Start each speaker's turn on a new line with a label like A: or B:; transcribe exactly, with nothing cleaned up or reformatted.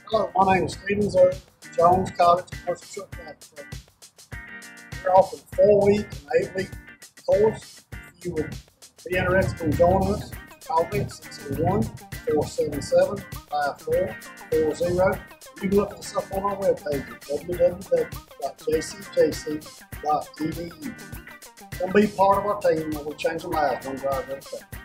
A: Hello, my name is Stephen Zerk, Jones College Commercial Truck Management. We're offering a four-week and eight-week course. If you would be interested in joining us, call me at six oh one, four seven seven, five four four zero. You can look us up on our webpage at w w w dot j c j c dot e d u. Come be part of our team and we'll change lives one driver at a time.